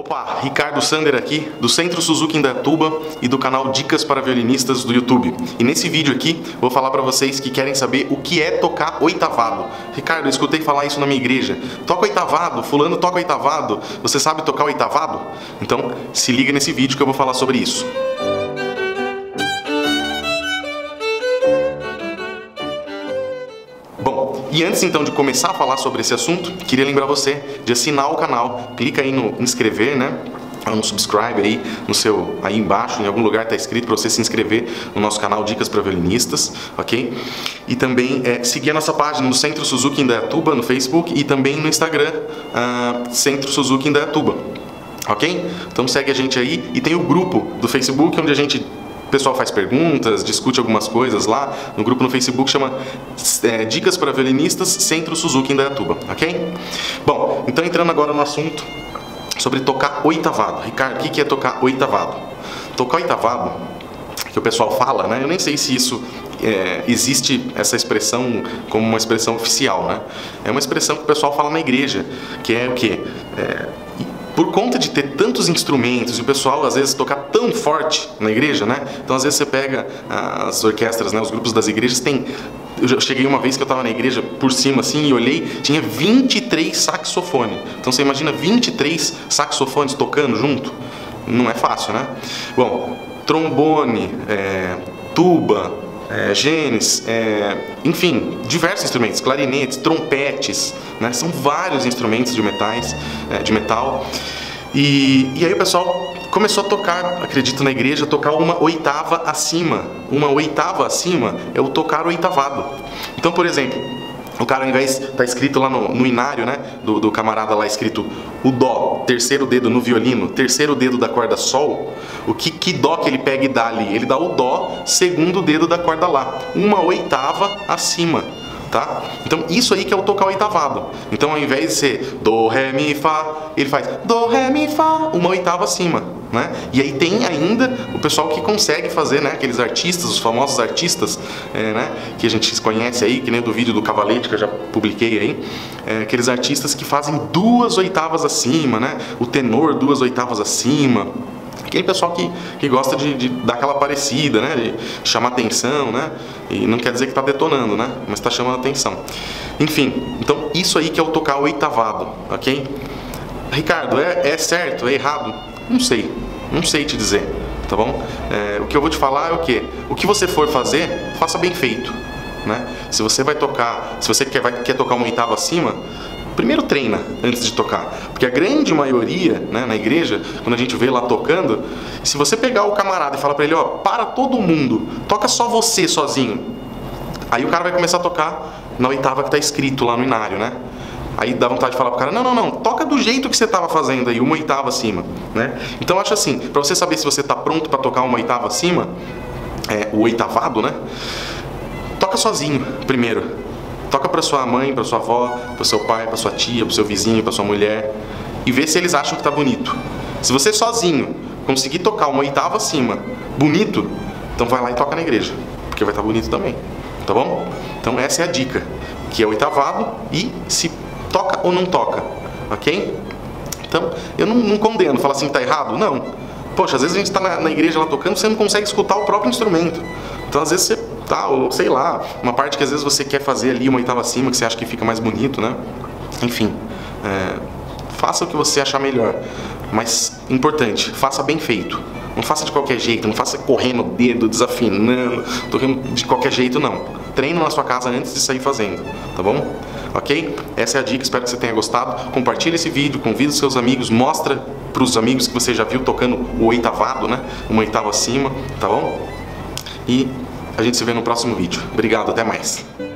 Opa, Ricardo Sander aqui, do Centro Suzuki Indaiatuba e do canal Dicas para Violinistas do YouTube. E nesse vídeo aqui, vou falar para vocês que querem saber o que é tocar oitavado. Ricardo, eu escutei falar isso na minha igreja. Toca oitavado, fulano toca oitavado. Você sabe tocar oitavado? Então, se liga nesse vídeo que eu vou falar sobre isso. Bom, e antes então de começar a falar sobre esse assunto, queria lembrar você de assinar o canal. Clica aí no inscrever, né? No subscribe aí, aí embaixo, em algum lugar está escrito para você se inscrever no nosso canal Dicas para Violinistas, ok? E também seguir a nossa página no Centro Suzuki Indaiatuba no Facebook e também no Instagram, Centro Suzuki Indaiatuba, ok? Então segue a gente aí e tem o grupo do Facebook onde o pessoal faz perguntas, discute algumas coisas lá. No grupo no Facebook chama Dicas para Violinistas Centro Suzuki Indaiatuba, ok? Bom, então entrando agora no assunto sobre tocar oitavado. Ricardo, o que é tocar oitavado? Tocar oitavado, que o pessoal fala, né? Eu nem sei se isso existe essa expressão como uma expressão oficial, né? É uma expressão que o pessoal fala na igreja, que é o quê? Por conta de ter tantos instrumentos e o pessoal às vezes tocar tão forte na igreja, né? Então às vezes você pega as orquestras, né? Os grupos das igrejas tem... Eu cheguei uma vez que eu estava na igreja por cima assim e olhei, tinha 23 saxofones. Então você imagina 23 saxofones tocando junto? Não é fácil, né? Bom, trombone, tuba, genes, enfim, diversos instrumentos, clarinetes, trompetes, né? São vários instrumentos de metal. E aí o pessoal começou a tocar, acredito na igreja, tocar uma oitava acima. Uma oitava acima é o tocar oitavado. Então, por exemplo, o cara, ao invés, tá escrito lá no inário, né, do camarada lá escrito o dó, terceiro dedo no violino, terceiro dedo da corda sol, que dó que ele pega e dá ali? Ele dá o dó, segundo dedo da corda lá, uma oitava acima, tá? Então isso aí que é o tocar oitavado. Então ao invés de ser do, ré, mi, fá, ele faz do, ré, mi, fá, uma oitava acima, né? E aí tem ainda o pessoal que consegue fazer, né? Aqueles artistas, os famosos artistas, né? Que a gente conhece aí, que nem do vídeo do Cavalete que eu já publiquei aí, aqueles artistas que fazem duas oitavas acima, né? O tenor duas oitavas acima. Aquele pessoal que gosta de dar aquela parecida, né? De chamar atenção, né? E não quer dizer que está detonando, né? Mas está chamando atenção. Enfim, então isso aí que é o tocar oitavado, ok? Ricardo, é certo? É errado? Não sei te dizer, tá bom? O que eu vou te falar é o quê? O que você for fazer, faça bem feito, né? Se você vai tocar, se você quer tocar uma oitava acima, primeiro treina antes de tocar, porque a grande maioria, né, na igreja, quando a gente vê lá tocando, se você pegar o camarada e falar pra ele, ó, para todo mundo, toca só você sozinho, aí o cara vai começar a tocar na oitava que tá escrito lá no inário, né? Aí dá vontade de falar pro cara, não, toca do jeito que você tava fazendo aí, uma oitava acima, né? Então eu acho assim, pra você saber se você tá pronto pra tocar uma oitava acima, o oitavado, né? Toca sozinho primeiro. Toca para sua mãe, para sua avó, para seu pai, para sua tia, para seu vizinho, para sua mulher e vê se eles acham que tá bonito. Se você sozinho conseguir tocar uma oitava acima, bonito, então vai lá e toca na igreja, porque vai estar bonito também, tá bom? Então essa é a dica, que é oitavado e se toca ou não toca, ok? Então eu não condeno, falar assim que tá errado, não. Poxa, às vezes a gente tá na igreja lá tocando, você não consegue escutar o próprio instrumento. Então às vezes você ou sei lá, uma parte que às vezes você quer fazer ali uma oitava acima, que você acha que fica mais bonito, né? Enfim, faça o que você achar melhor, mas importante, faça bem feito. Não faça de qualquer jeito, não faça correndo o dedo, desafinando, tocando de qualquer jeito, não. Treine na sua casa antes de sair fazendo, tá bom? Ok? Essa é a dica, espero que você tenha gostado. Compartilhe esse vídeo, convide os seus amigos, mostra para os amigos que você já viu tocando o oitavado, né? Uma oitava acima, tá bom? E a gente se vê no próximo vídeo. Obrigado, até mais.